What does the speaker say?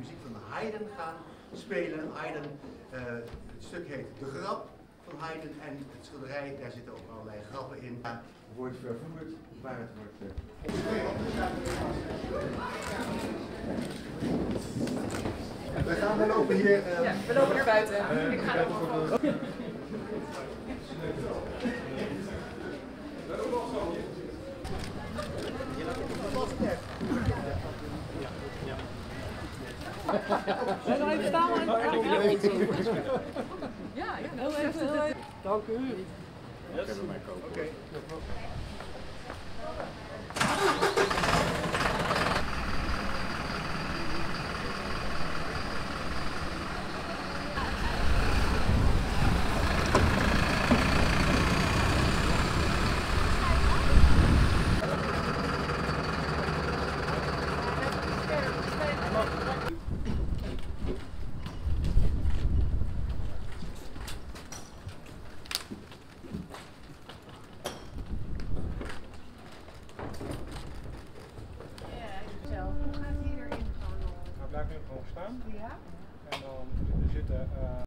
muziek van Haydn gaan spelen. Haydn, het stuk heet De Grap van Haydn en het schilderij, daar zitten ook allerlei grappen in. Wordt vervoerd waar het wordt we gaan dan lopen hier. Ja, we lopen naar buiten. Ik ga er gewoon. Zijn er even staan? Ja, Heel even. Dank u. Ik heb hem maar kopen. Oké. Hij blijft nu gewoon staan. Ja. En dan zitten